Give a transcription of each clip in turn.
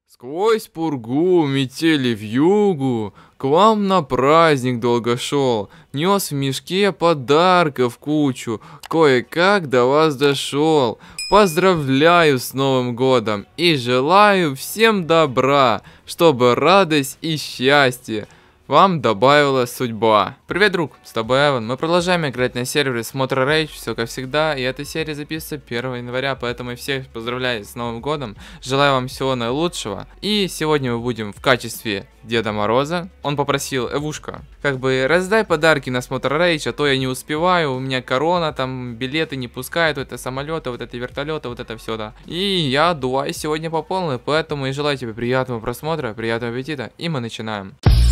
Сквозь пургу, метели вьюгу, к вам на праздник долго шел, нес в мешке подарков кучу, кое-как до вас дошел. Поздравляю с Новым годом и желаю всем добра, чтобы радость и счастье вам добавила судьба. Привет, друг, с тобой Эван. Мы продолжаем играть на сервере Смотра Рейдж, все как всегда, и эта серия записывается 1 января, поэтому я всех поздравляю с Новым годом, желаю вам всего наилучшего. И сегодня мы будем в качестве Деда Мороза. Он попросил: Эвушка, как бы раздай подарки на Смотра Рейдж, а то я не успеваю, у меня корона, там билеты не пускают, вот это самолеты, вот это вертолеты, вот это все, да. И я отдуваюсь сегодня по полной, поэтому и желаю тебе приятного просмотра, приятного аппетита, и мы начинаем.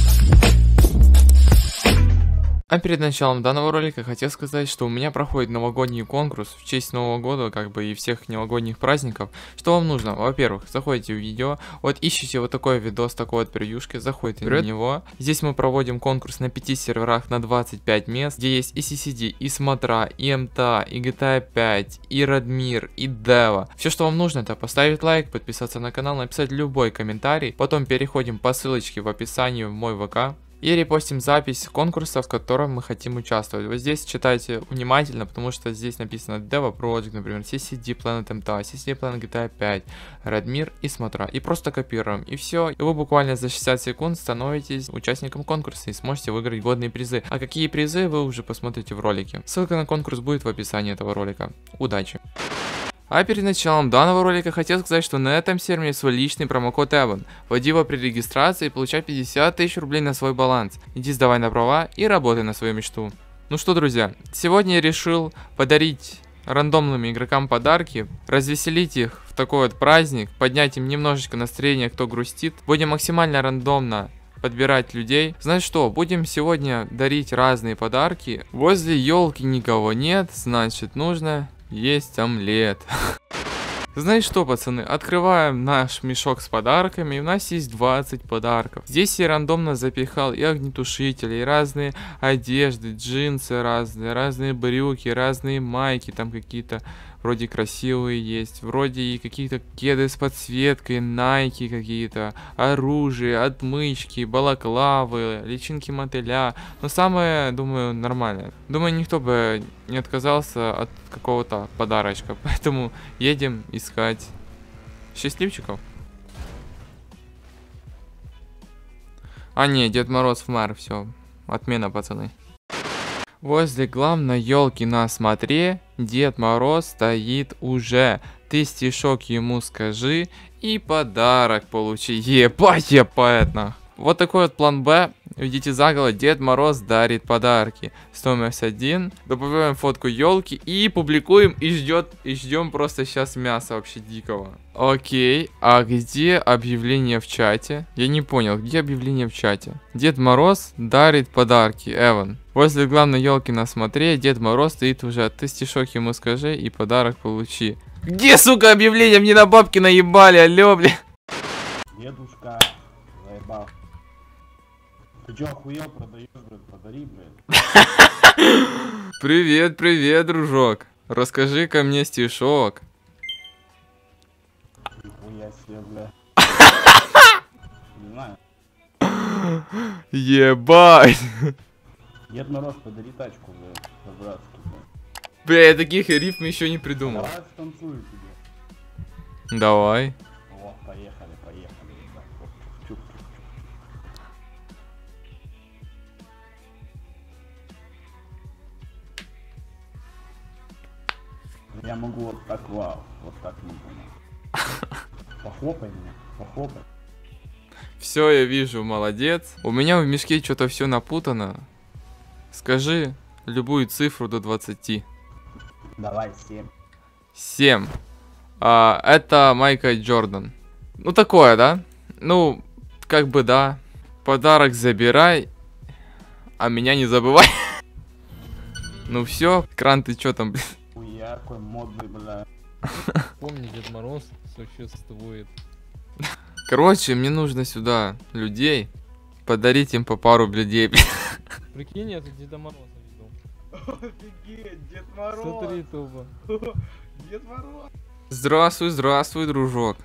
А перед началом данного ролика хотел сказать, что у меня проходит новогодний конкурс в честь Нового года, как бы и всех новогодних праздников. Что вам нужно? Во-первых, заходите в видео, вот ищите вот такой видос, такой вот превьюшки, заходите на него. Здесь мы проводим конкурс на 5 серверах на 25 мест, где есть и CCD, и Смотра, и МТА, и GTA 5, и Радмир, и Дева. Все, что вам нужно, это поставить лайк, подписаться на канал, написать любой комментарий, потом переходим по ссылочке в описании в мой ВК. И репостим запись конкурса, в котором мы хотим участвовать. Вот здесь читайте внимательно, потому что здесь написано Deva Project, например, CCD Planet MTA, CCD Planet GTA 5, Радмир и Смотра. И просто копируем, и все. И вы буквально за 60 секунд становитесь участником конкурса и сможете выиграть годные призы. А какие призы, вы уже посмотрите в ролике. Ссылка на конкурс будет в описании этого ролика. Удачи! А перед началом данного ролика хотел сказать, что на этом сервере свой личный промокод Эван. Вводи его при регистрации и получай 50 тысяч рублей на свой баланс. Иди сдавай на права и работай на свою мечту. Ну что, друзья, сегодня я решил подарить рандомным игрокам подарки, развеселить их в такой вот праздник, поднять им немножечко настроение, кто грустит. Будем максимально рандомно подбирать людей. Знаешь что, будем сегодня дарить разные подарки. Возле елки никого нет, значит нужно есть омлет. Знаешь что, пацаны, открываем наш мешок с подарками, и у нас есть 20 подарков. Здесь я рандомно запихал и огнетушители, и разные одежды, джинсы разные брюки, разные майки, там какие-то вроде красивые есть, вроде и какие-то кеды с подсветкой, найки какие-то, оружие, отмычки, балаклавы, личинки мотыля. Но самое, думаю, нормальное. Думаю, никто бы не отказался от какого-то подарочка, поэтому едем искать счастливчиков. А не, Дед Мороз в мэр, все, отмена, пацаны. Возле главной елки на смотре Дед Мороз стоит уже. Ты стишок ему скажи и подарок получи. Ебать, я поэт, нах. Вот такой вот план Б. Видите заголовок: Дед Мороз дарит подарки. Стоимость 1. Добавляем фотку елки и публикуем, и ждем просто сейчас мяса вообще дикого. Окей, а где объявление в чате? Я не понял, где объявление в чате? Дед Мороз дарит подарки, Эван. Возле главной елки на смотре Дед Мороз стоит уже. Ты стишок ему скажи и подарок получи. Где, сука, объявление? Мне на бабки наебали, алё, бля. Дедушка, заебал. Ты чё, охуел, продаешь, блин, подари, блин. Привет, привет, дружок. Расскажи-ка мне стишок. Нихуя себе, бля. Не знаю. Ебать. Дед Мороз, подари тачку, бля, по-братски, бля. Бля, я таких рифм еще не придумал. Давай станцую тебе. Давай. О, поехали, бля. Чук-чук-чук. Я могу вот так, вау, вот так могу. Похлопай меня, похлопай. Все, я вижу, молодец. У меня в мешке что-то все напутано. Скажи любую цифру до 20. Давай, 7. 7. Это Майкл Джордан. Ну, такое, да? Ну, как бы да. Подарок забирай, а меня не забывай. Ну все, кран, ты что там, блин? Хуя, какой модный, бля. Помни, Дед Мороз существует. Короче, мне нужно сюда людей. Подарить им по пару блюдей, блин. Прикинь, я тут Деда Мороза видел. Офигеть, Дед Мороз. Смотри, тупо. Дед Мороз. Здравствуй, здравствуй, дружок.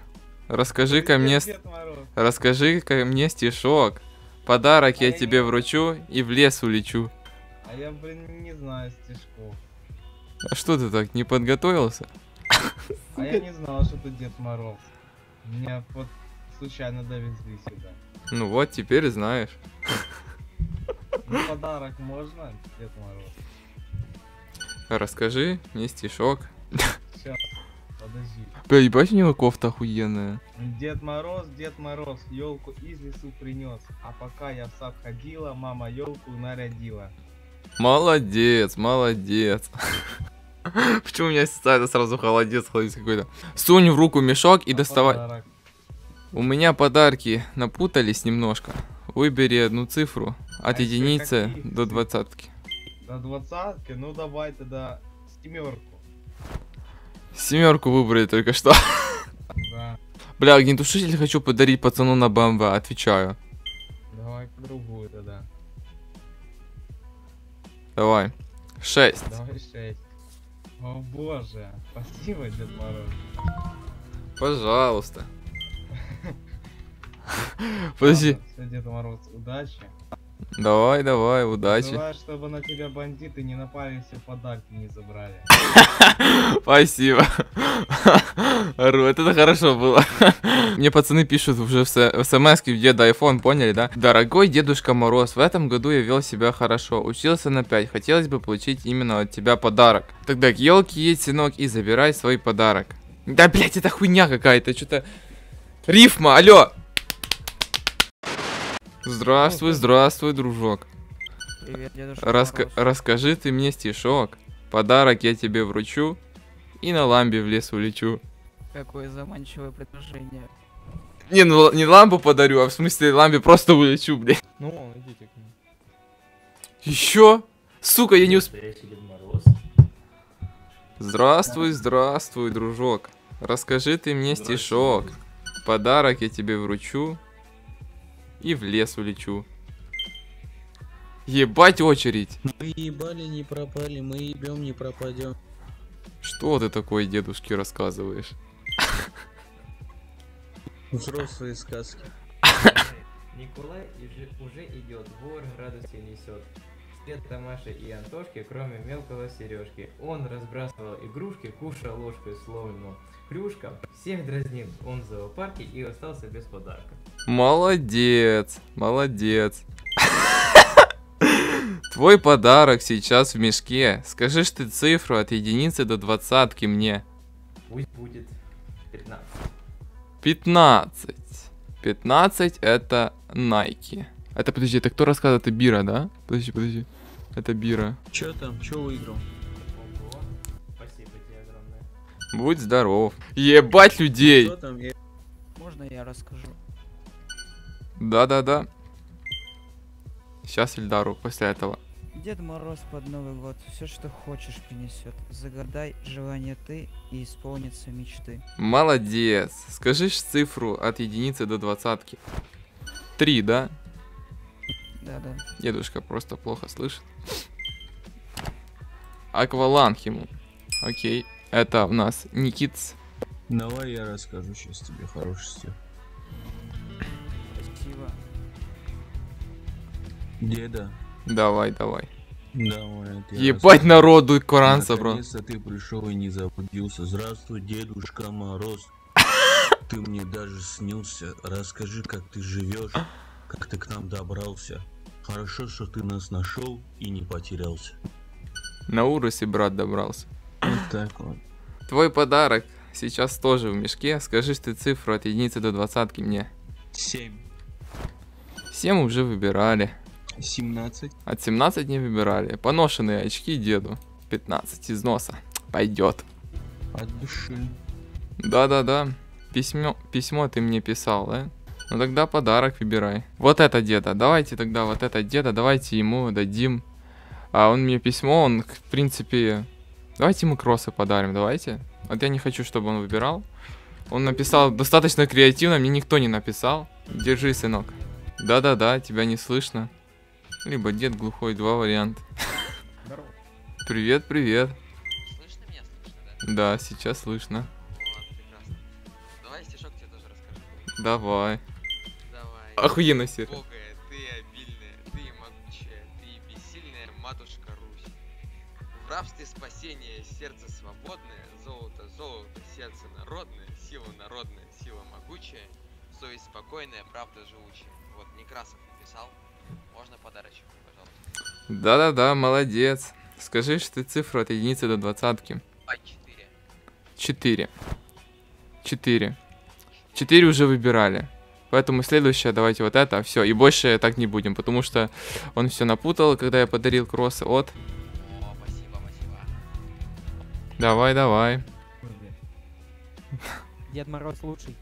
Расскажи-ка мне, Дед Мороз. расскажи-ка мне стишок. Подарок А я я тебе не- вручу и в лес улечу. А я, блин, не знаю стишков. А что ты так, не подготовился? А я не знал, что ты Дед Мороз. Меня вот случайно довезли сюда. Ну вот, теперь знаешь. Ну, подарок можно, Дед Мороз? Расскажи мне стишок. Сейчас, подожди. Бля, ебать, у него кофта охуенная. Дед Мороз, елку из лесу принес. А пока я в сад ходила, мама елку нарядила. Молодец, молодец. Почему у меня сразу холодец какой-то? Сунь в руку мешок и А доставай. подарок? У меня подарки напутались немножко. Выбери одну цифру от А ещё единицы какие до цифры? двадцатки. До 20-ки? Ну давай тогда семерку. Семерку выбрали только что. Да, Бля, огнетушитель хочу подарить пацану на БМВ, отвечаю. давай другую тогда. Давай. 6. Давай 6. О боже, спасибо, Дед Мороз. Пожалуйста. Подожди. Все, Дед Мороз, удачи. Давай, давай, удачи. Желаю, чтобы на тебя бандиты не напали, все подарки не забрали. Спасибо. Ору, это хорошо было. Мне пацаны пишут уже в смс-ке, в деда iPhone, поняли, да? Дорогой Дедушка Мороз, в этом году я вел себя хорошо, учился на 5, хотелось бы получить именно от тебя подарок. Тогда к елке едь, сынок, и забирай свой подарок. Да, блять, это хуйня какая-то, что-то... Рифма, алло! Здравствуй, здравствуй, дружок. Привет, Дедушка Мороз. Расскажи ты мне стишок. Подарок я тебе вручу и на ламбе в лес улечу. Какое заманчивое предложение. Не, ну не лампу подарю, а в смысле ламбе просто улечу, блядь. Ну, идите к нему. Еще? Сука, я не успел. Настоящий Дед Мороз. Здравствуй, здравствуй, дружок. Расскажи ты мне стишок. Подарок я тебе вручу и в лес улечу. Ебать очередь. Мы ебали, не пропали, мы ебем, не пропадем. Что ты такое дедушке рассказываешь? Взрослые сказки. Николай уже идет, вор радостью несет. Света, Маша и Антошки, кроме мелкого Сережки. Он разбрасывал игрушки, кушал ложкой словно плюшка. Всех дразнил он в зоопарке и остался без подарка. Молодец, молодец. Твой подарок сейчас в мешке. Скажи ж ты цифру от единицы до двадцатки мне. Пусть будет 15. 15. 15 это Nike. Это, подожди, это кто рассказывает? Это Бира, да? Подожди. Это Бира. Чё там, чё выиграл? Ого. Спасибо тебе огромное. Будь здоров. Ебать людей. Что там? Можно я расскажу? Да. Сейчас Ильдару после этого. Дед Мороз под Новый год все, что хочешь, принесет. Загадай желание ты, и исполнятся мечты. Молодец. Скажи ж цифру от единицы до двадцатки. 3, да? Да. Дедушка просто плохо слышит. Акваланг ему. Окей. Это у нас Никитс. Давай я расскажу сейчас тебе хороший стих. Спасибо. Деда, Давай. давай. это я Ебать расскажу. народу Коран собрал. Наконец-то ты пришел и не заблудился. Здравствуй, Дедушка Мороз. Ты мне даже снился. Расскажи, как ты живешь, как ты к нам добрался. Хорошо, что ты нас нашел и не потерялся. На Урусе брат добрался. Вот так вот. Твой подарок сейчас тоже в мешке. Скажи ты цифру от единицы до двадцатки мне. 7. 7 уже выбирали. 17. От 17 не выбирали. Поношенные очки деду. 15 из носа. Пойдет. От души. Да. Письмо ты мне писал, да? Ну тогда подарок выбирай. Вот это деда. Давайте тогда вот это деда. Давайте ему дадим. А он мне письмо, он в принципе... Давайте ему кроссы подарим, давайте. Вот я не хочу, чтобы он выбирал. Он написал достаточно креативно, мне никто не написал. Держи, сынок. Да, тебя не слышно. Либо дед глухой, два варианта. Здорово. Привет. Слышно меня? Слышно, да? Да, сейчас слышно. Вот, прекрасно. Давай стишок тебе тоже расскажу. Давай. Давай. Охуенно, Серый. Богая, ты обильная, ты могучая, ты бессильная матушка Русь. В рабстве спасения, сердце свободное, золото, золото, сердце народное, сила могучая, совесть спокойная, правда живучая. Вот Некрасов написал. Можно подарочек, пожалуйста. Да-да-да, молодец. Скажи, что ты цифру от единицы до 20-ки. 4. 4. 4 уже выбирали. Поэтому следующее давайте вот это. Все, и больше так не будем, потому что он все напутал, когда я подарил кроссы от. О, спасибо. Давай, давай. Дед Мороз лучший.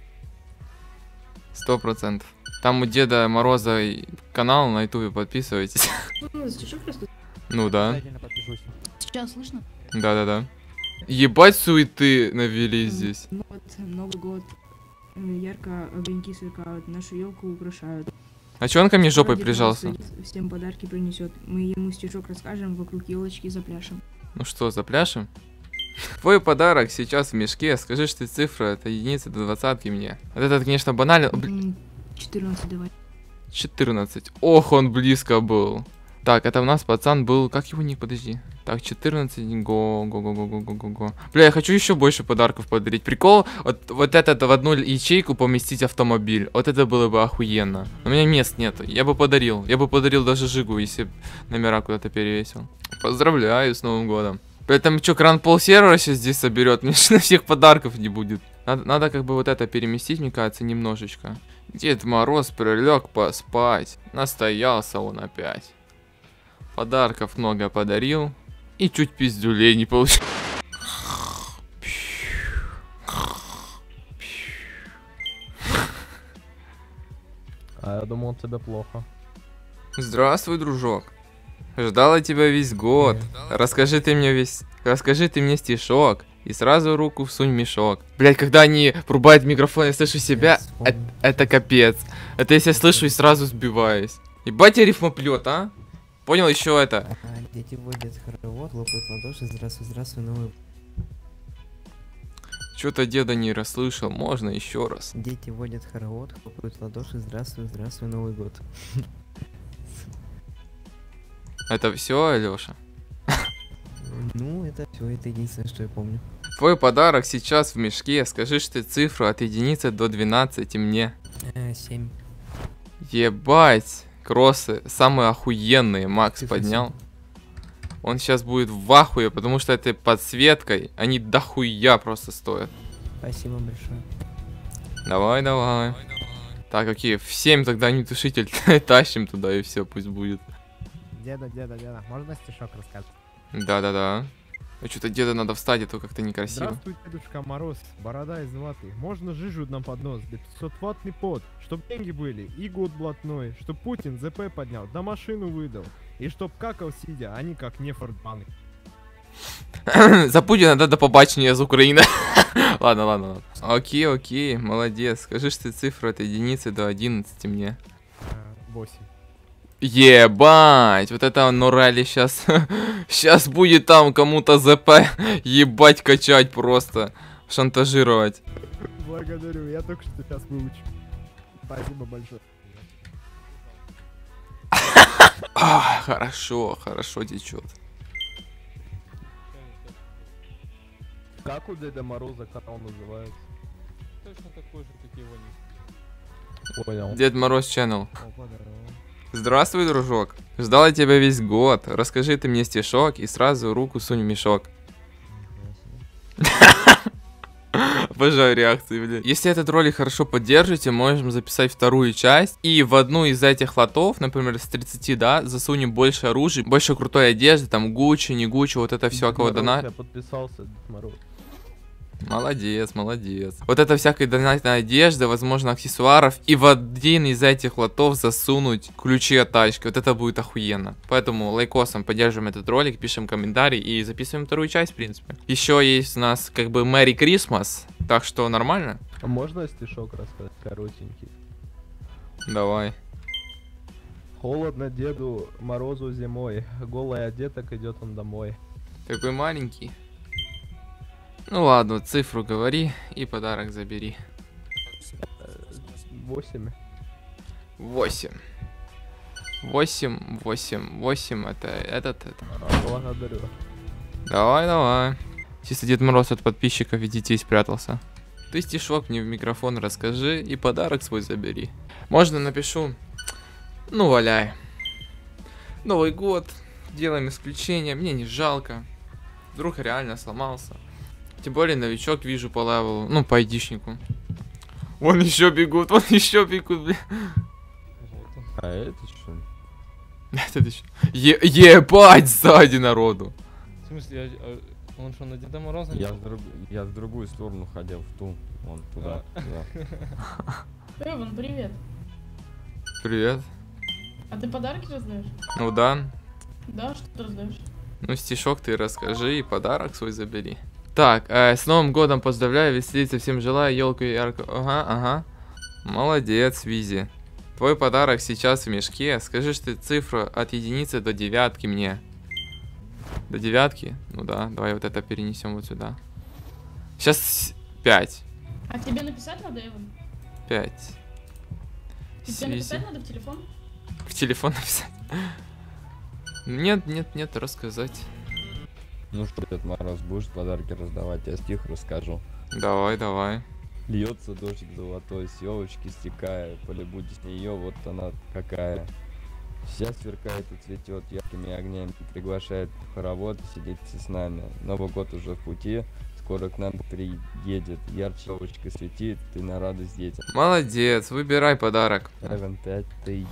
100%. Там у Деда Мороза канал на ютубе, подписывайтесь. Ну да. Обязательно подпишусь. Сейчас слышно? Да-да-да. Ебать суеты навели здесь. Ну вот, Новый год. Ярко огоньки сверкают, нашу елку украшают. А чё он ко мне жопой Дед прижался? Мороз всем подарки принесет. Мы ему стишок расскажем, вокруг елочки запляшем. Ну что, запляшем? Твой подарок сейчас в мешке. Скажи, что ты цифра от единицы до 20-ки мне. Вот это, конечно, банально. 14 давай. 14. Ох, он близко был. Так, это у нас пацан был... Как его ник? Подожди. Так, 14. Го. Бля, я хочу еще больше подарков подарить. Прикол, вот этот в одну ячейку поместить автомобиль. Вот это было бы охуенно. Но у меня мест нет. Я бы подарил. Я бы подарил даже Жигу, если б номера куда-то перевесил. Поздравляю с Новым годом. При этом что, кран пол-сервера сейчас здесь соберет? Мне же на всех подарков не будет. Надо как бы вот это переместить, мне кажется, немножечко. Дед Мороз прилег поспать. Настоялся он опять. Подарков много подарил. И чуть пиздюлей не получил. А я думал, тебе плохо. Здравствуй, дружок. Ждала тебя весь год. Расскажи ты мне стишок. И сразу руку всунь в мешок. Блять, когда они врубают микрофон, я слышу себя, это капец. Это если я слышу и сразу сбиваюсь. Ебать я рифмоплет, а? Понял еще это? Дети водят хоровод, лопают ладоши, здравствуй, новый. Что-то деда не расслышал, можно еще раз. Дети водят хоровод, хлопают ладоши, здравствуй, Новый год. Это все, Алёша? Ну, это все, это единственное, что я помню. Твой подарок сейчас в мешке. Скажи, что ты цифру от единицы до 12 мне. 7. Ебать. Кроссы самые охуенные. Макс Цифра поднял. 7. Он сейчас будет в ахуе, потому что этой подсветкой они дохуя просто стоят. Спасибо большое. Давай. Так, окей, в 7 тогда не тушитель тащим туда и все, пусть будет. Деда, можно стишок рассказать? Да. А что-то деда надо встать, а то как-то некрасиво. Здравствуй, Дедушка Мороз, борода из ваты. Можно жижу нам под нос, да 500-ваттный пот. Чтоб деньги были, и год блатной. Чтоб Путин ЗП поднял, да машину выдал. И чтоб какал сидя, а не как нефортбанк. За Путина да, до побачення з України. Ладно. Окей, молодец. Скажи, что ты цифру от единицы до 11 мне. 8. Ебать, вот это Норали сейчас. Сейчас будет там кому-то ЗП ебать качать просто. Шантажировать. Благодарю, я только что сейчас выучу. Спасибо большое. Хорошо течет. Как у Деда Мороза канал называется? Точно такой же, как его ник. Понял. Дед Мороз Channel. Опа, здорово. Здравствуй, дружок. Ждал я тебя весь год. Расскажи ты мне стишок и сразу руку сунь в мешок. Обожаю реакции, блин. Если этот ролик хорошо поддержите, можем записать вторую часть. И в одну из этих лотов, например, с 30, да, засунем больше оружия, больше крутой одежды, там Гуччи, не Гуччи, вот это все, кого донат. Я подписался, Дед Мороз. Молодец. Вот это всякой донатной одежды, возможно, аксессуаров. И в один из этих лотов засунуть ключи от тачки. Вот это будет охуенно. Поэтому лайкосом поддерживаем этот ролик, пишем комментарий и записываем вторую часть, в принципе. Еще есть у нас как бы Merry Christmas, так что нормально. А можно стишок рассказать, коротенький? Давай. Холодно Деду Морозу зимой, голый одеток идет он домой. Такой маленький. Ну ладно, цифру говори и подарок забери. 8. 8. 8. Это. Благодарю. Давай. Чисто Дед Мороз от подписчиков и детей спрятался. Ты стишок мне в микрофон расскажи и подарок свой забери. Можно напишу. Ну, валяй. Новый год. Делаем исключение. Мне не жалко. Вдруг реально сломался. Тем более новичок вижу по левелу. Ну, по айдишнику. Вон еще бегут, бля. А это что? Это что? Ебать сзади народу. В смысле, он что, на Деда Мороза? Я в другую сторону ходил, в ту. Вон туда. Эван, привет. Привет. А ты подарки раздаешь? Ну да. Да, что ты раздаешь? Ну, стишок ты расскажи и подарок свой забери. Так, с Новым годом поздравляю, веселиться всем желаю, елку ярко. Ага. Молодец, Визи. Твой подарок сейчас в мешке. Скажи ты цифру от единицы до 9 мне. До 9? Ну да, давай вот это перенесем вот сюда. Сейчас 5. А тебе написать надо, Эван? 5. Тебе написать надо в телефон? В телефон написать? Нет, рассказать. Ну что, Дед Мороз, будешь подарки раздавать? Я стих расскажу. Давай. Льется дождик золотой, с елочки стекая, полюбуйтесь на нее, вот она какая. Вся сверкает и цветет яркими огнями, приглашает в хоровод, сидите с нами. Новый год уже в пути, скоро к нам приедет, ярче елочка светит, ты на радость детям. Молодец, выбирай подарок. Эван, 5.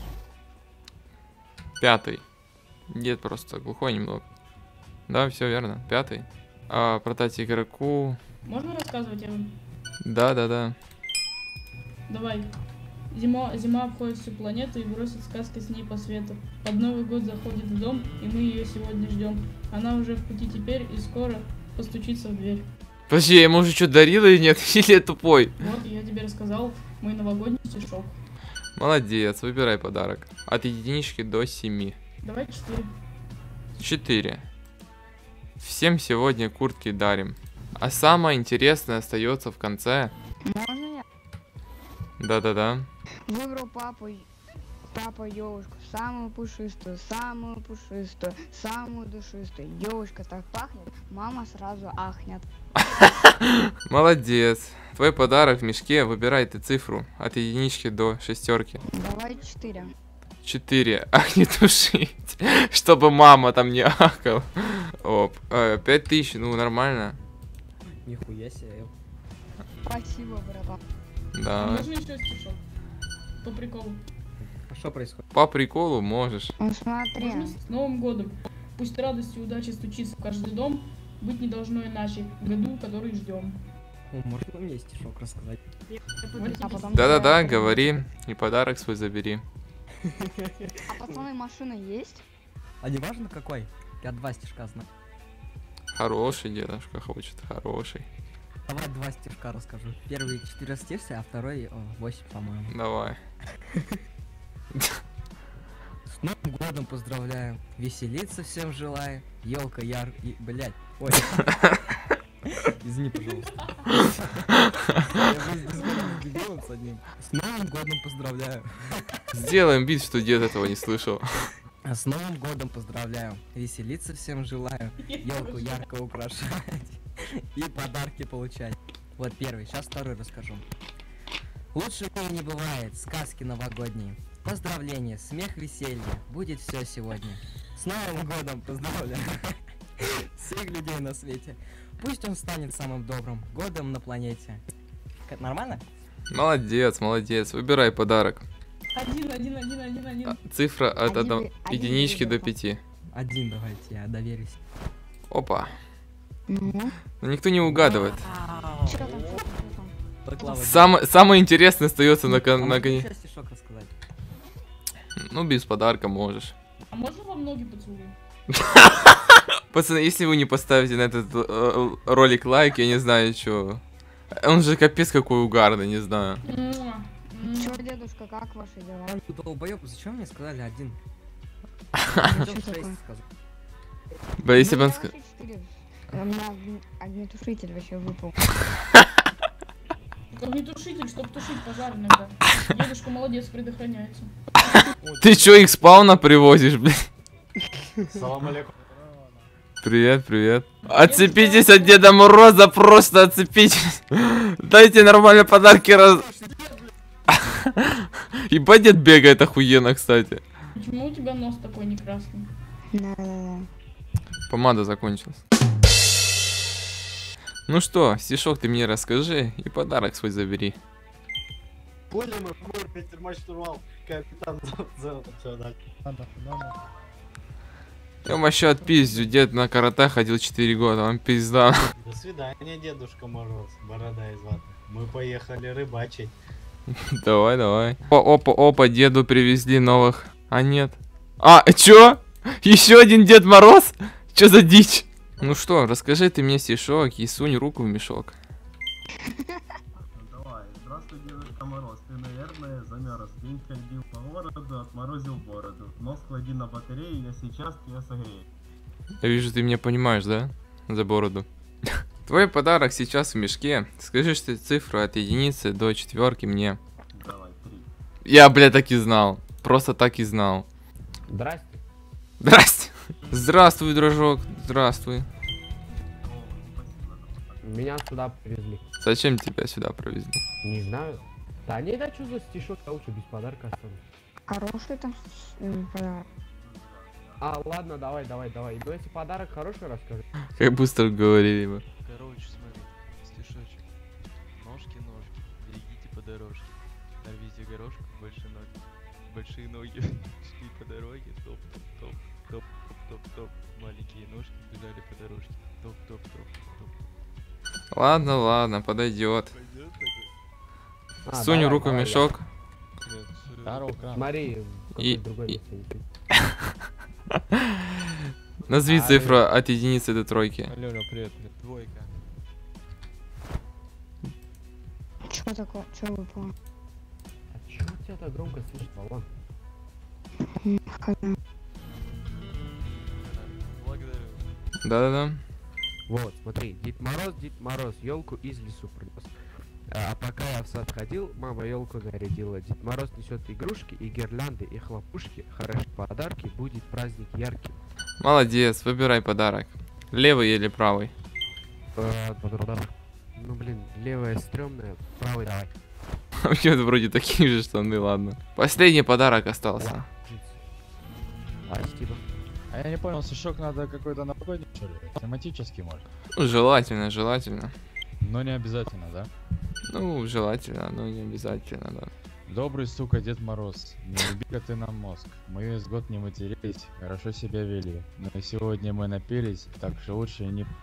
5. Дед просто глухой немного. Да, все верно. 5. А продать игроку. Можно рассказывать, Эван? Да. Давай. Зима обходит всю планету и бросит сказки с ней по свету. Под Новый год заходит в дом, и мы ее сегодня ждем. Она уже в пути теперь и скоро постучится в дверь. Подожди, я ему уже что дарил или нет? Или я тупой? Вот, я тебе рассказал мой новогодний стишок. Молодец, выбирай подарок. От единички до 7. Давай 4. 4. Всем сегодня куртки дарим. А самое интересное остается в конце. Можно я? Да. Выбрал папа елочку, самую пушистую, самую душистую. Елочка так пахнет, мама сразу ахнет. Молодец. Твой подарок в мешке, выбирай ты цифру. От единички до 6. Давай 4. 4. Ах, не тушить. Чтобы мама там не ахала. Оп. 5000, ну нормально. Нихуя себе. Спасибо, братан. Да. Можно еще стишок? По приколу. А что происходит? По приколу можешь. Ну смотри. С Новым годом. Пусть радость и удача стучится в каждый дом. Быть не должно иначе в году, который ждем. Можно мне стишок рассказать? Да, говори. И подарок свой забери. А пацаны, машина есть? А не важно какой? Я 2 стишка знаю. Хороший дедушка хочет, хороший. Давай 2 стишка расскажу. Первый 14 версии, а второй 8, по-моему. Давай. С Новым годом поздравляю. Веселиться всем желаю. Елка и... Блять. Ой. Извини, пожалуйста. С Новым годом поздравляю. Сделаем вид, что дед этого не слышал. С Новым годом поздравляю. Веселиться всем желаю. Елку ярко украшать. И подарки получать. Вот первый, сейчас второй расскажу. Лучше дней не бывает, сказки новогодние. Поздравления, смех, веселье. Будет все сегодня. С Новым годом поздравляю всех людей на свете. Пусть он станет самым добрым годом на планете. Нормально? Молодец, выбирай подарок. 1. Цифра от единички до 5. 1 давайте, я доверюсь. Опа. Но никто не угадывает. Самое интересное остается на коне. Стишок рассказать? Ну, без подарка можешь. А можно вам ноги поцелуй? Пацаны, если вы не поставите на этот ролик лайк, я не знаю, что. Он же капец какой угарный, не знаю. Чё, дедушка, как ваши дела? Долбоёб, зачем мне сказали 1? Бля, если бы он сказал... У меня огнетушитель вообще выпал. Огнетушитель, чтобы тушить пожар иногда. Дедушка молодец, предохраняется. Ты чё, их спауна привозишь, блядь? Салам алейкум. Привет, привет. Отцепитесь от Деда Мороза, просто отцепитесь. Дайте нормально подарки раз... Ебать, дед бегает охуенно, кстати. Почему у тебя нос такой не красный? Да-да-да. Помада закончилась. Ну что, стишок ты мне расскажи и подарок свой забери. Понял, мы Питер-матч штурвал. Капитан золото, все, дальше. Я вообще отпиздю, дед на карате ходил 4 года, он пизда. До свидания, Дедушка Мороз, борода из ваты. Мы поехали рыбачить. Давай, давай. Опа, деду привезли новых. А нет. А, чё? Еще один Дед Мороз? Чё за дичь? Ну что, расскажи ты мне стишок и сунь руку в мешок. Давай, здравствуй, Дедушка Мороз. Ты, наверное, замерз. День ходил по городу, отморозил бороду. Нос клади на батарею, я сейчас тебя согрею. Я вижу, ты меня понимаешь, да? За бороду. Твой подарок сейчас в мешке. Скажи, что цифру от единицы до 4 мне. Давай, 3. Я, бля, так и знал. Просто так и знал. Здрасте. Здрасте. Здравствуй, дружок. Здравствуй. Меня сюда привезли. Зачем тебя сюда провезли? Не знаю. Да не, да что за стишок, я лучше без подарка останусь. Хороший там подарок. А, ладно, давай. Ну если подарок хороший, расскажи. Как быстро говорили бы. Короче, смотри, стишочек. Ножки, берегите по дорожке. Нарвите горошку, больше ноги. Большие ноги шли по дороге, топ. Маленькие ножки бежали по дорожке. Топ. Ладно, подойдет. Сунь руку в мешок. Смотри, другой Назови цифру от единицы до тройки. Алло, привет. Двойка. Чё такое? Чё выпало? А чё у тебя так громко слышно, Вован? Благодарю. Да. Вот, смотри, Дед Мороз, елку из лесу принес. А пока я в сад ходил, мама елку нарядила. Дед Мороз несет игрушки и гирлянды и хлопушки. Хорошие подарки, будет праздник яркий. Молодец, выбирай подарок. Левый или правый? Ну блин, левая стрёмная, правый давай. Вообще вроде такие же штаны, ладно. Последний подарок остался. Спасибо. А я не понял, стишок надо какой-то новогодний, что ли? Тематический, может? Ну, желательно. Но не обязательно, да? Ну, желательно, но не обязательно, да. Добрый, сука, Дед Мороз, не люби-ка ты нам мозг. Мы весь год не матерились, хорошо себя вели. Но сегодня мы напились, так что лучше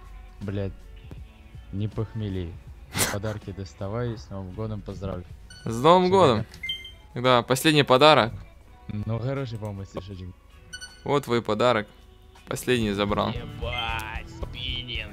не похмелей. Подарки доставай, с Новым годом поздравлю. С Новым годом! Да, последний подарок. Ну, хороший, по-моему, стишечек. Вот твой подарок. Последний забрал. Ебать, спиннинг.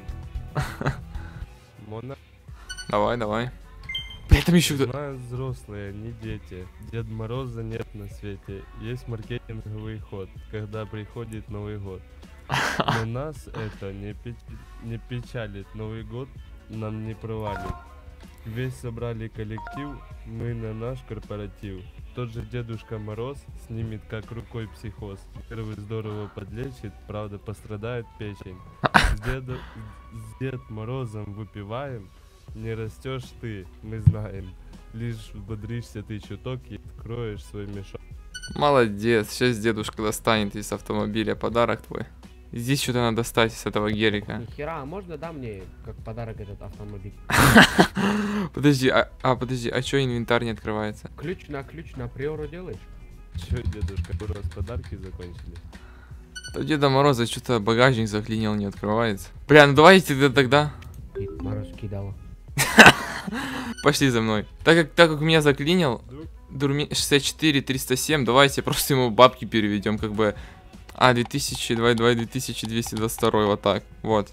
Давай. При этом еще кто-то... Знают взрослые, не дети. Дед Мороза нет на свете. Есть маркетинговый ход, когда приходит Новый год. Но нас это не печалит. Новый год нам не провалит. Весь собрали коллектив, мы на наш корпоратив. Тот же Дедушка Мороз снимет как рукой психоз. Первый здорово подлечит, правда пострадает печень. С Дед Морозом выпиваем, не растешь ты, мы знаем. Лишь бодришься ты чуток и откроешь свой мешок. Молодец, сейчас дедушка достанет из автомобиля подарок твой. Здесь что-то надо достать с этого гелика. Нихера, а можно да мне как подарок этот автомобиль? Подожди, подожди, а чё инвентарь не открывается? Ключ на приору делаешь? Чё, дедушка, у нас подарки закончились? У Деда Мороза что-то багажник заклинил, не открывается. Бля, ну давайте тогда. Дед Мороз кидала. Пошли за мной. Так как меня заклинил 64 307, давайте просто ему бабки переведем, как бы. 2222, вот так, вот.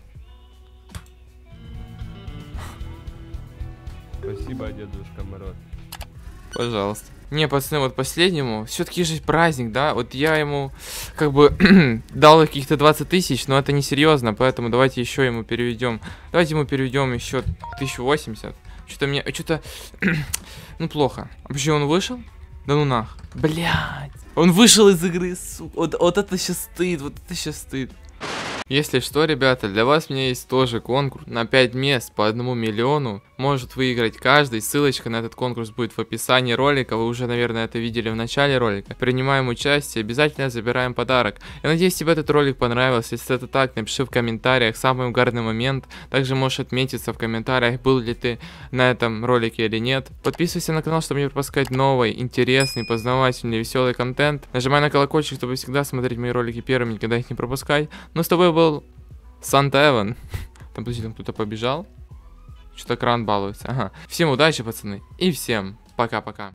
Спасибо, Дедушка Мороз. Пожалуйста. Не, пацаны, вот последнему, все-таки же праздник, да? Вот я ему, как бы, дал каких-то 20 тысяч, но это не серьезно, поэтому давайте еще ему переведем. Давайте ему переведем еще 1080. Что-то мне... Что-то... ну, плохо. А почему он вышел? Да ну нах. Блядь. Он вышел из игры, сука. Вот это сейчас стыд, вот это сейчас стыд. Если что, ребята, для вас у меня есть тоже конкурс на 5 мест по 1 миллиону. Может выиграть каждый. Ссылочка на этот конкурс будет в описании ролика. Вы уже, наверное, это видели в начале ролика. Принимаем участие, обязательно забираем подарок. Я надеюсь, тебе этот ролик понравился. Если это так, напиши в комментариях самый угарный момент. Также можешь отметиться в комментариях, был ли ты на этом ролике или нет. Подписывайся на канал, чтобы не пропускать новый, интересный, познавательный, веселый контент. Нажимай на колокольчик, чтобы всегда смотреть мои ролики первыми, никогда их не пропускать. Ну, с тобой был Санта Эван. Там, подожди, там кто-то побежал. Что-то кран балуется. Ага. Всем удачи, пацаны. И всем пока-пока.